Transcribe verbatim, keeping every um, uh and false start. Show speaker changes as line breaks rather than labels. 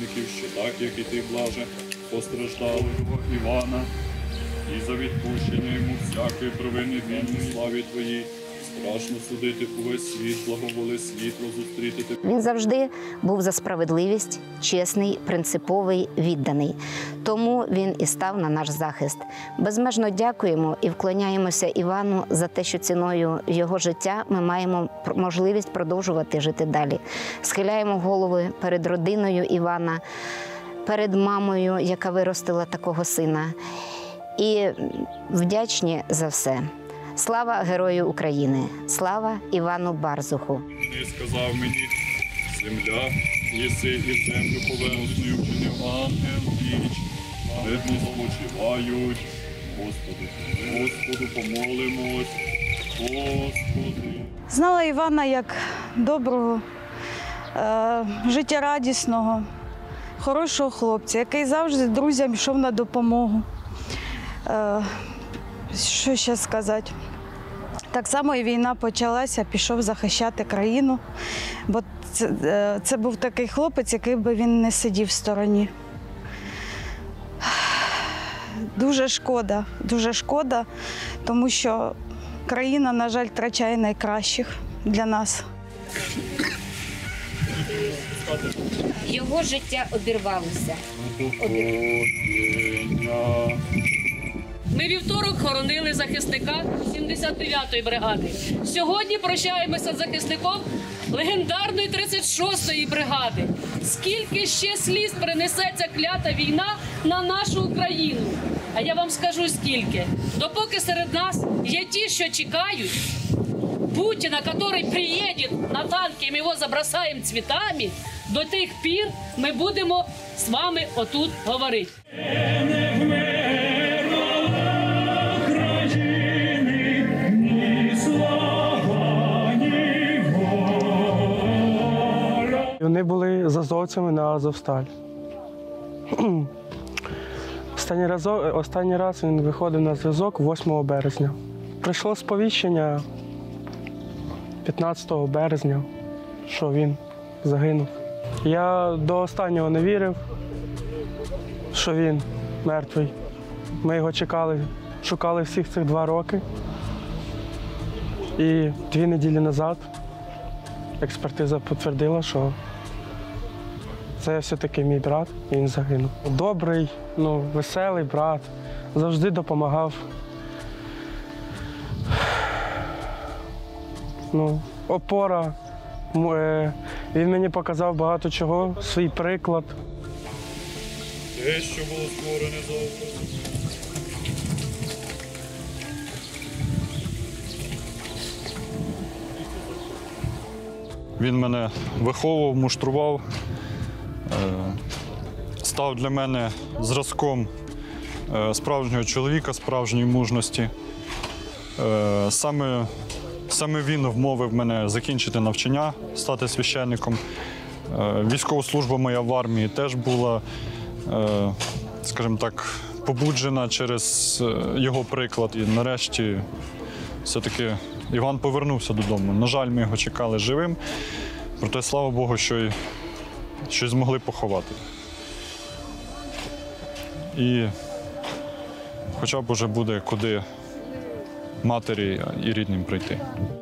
гріхів, що так, як і ти, блаже, постраждалого Івана, і за відпущення йому всякої провини вільні славі Твоїй. Страшно судити увесь світ, благоволи світло зустріти тебе.
Він завжди був за справедливість, чесний, принциповий, відданий. Тому він і став на наш захист. Безмежно дякуємо і вклоняємося Івану за те, що ціною його життя ми маємо можливість продовжувати жити далі. Схиляємо голови перед родиною Івана, перед мамою, яка виростила такого сина. І вдячні за все. Слава Герою України! Слава Івану Барзуху!
Ти сказав мені, земля, єси і землю поверхнею вчинив ангел віч. Видно спочивають. Господи, Господу помолимось. Господи.
Знала Івана як доброго, е, життєрадісного, хорошого хлопця, який завжди друзям йшов на допомогу. Е, що ще сказати? Так само і війна почалася, пішов захищати країну, бо це, це був такий хлопець, який би він не сидів в стороні. Дуже шкода, дуже шкода, тому що країна, на жаль, втрачає найкращих для нас.
Його життя обірвалося.
Ми вівторок хоронили захисника сімдесят дев'ятої бригади. Сьогодні прощаємося з захисником легендарної тридцять шостої бригади. Скільки ще сліз принесе ця клята війна на нашу Україну? А я вам скажу скільки. Допоки серед нас є ті, що чекають Путіна, який приїде на танки, і ми його забросаємо цвітами, до тих пір ми будемо з вами отут говорити.
Вони були з азовцями на Азовсталь. Останній раз, останній раз він виходив на зв'язок восьмого березня. Прийшло сповіщення п'ятнадцятого березня, що він загинув. Я до останнього не вірив, що він мертвий. Ми його чекали, шукали всіх цих два роки. І дві неділі назад експертиза підтвердила, що це все-таки мій брат, і він загинув. Добрий, ну, веселий брат, завжди допомагав. Ну, опора. Він мені показав багато чого, свій приклад.
Те, що було створене за образом.
Він мене виховував, муштрував, став для мене зразком справжнього чоловіка, справжньої мужності. Саме, саме він вмовив мене закінчити навчання, стати священником. Військова служба моя в армії теж була, скажімо так, побуджена через його приклад. І нарешті все-таки Іван повернувся додому. На жаль, ми його чекали живим, проте, слава Богу, що й щось змогли поховати. І хоча б уже буде куди матері і рідним прийти.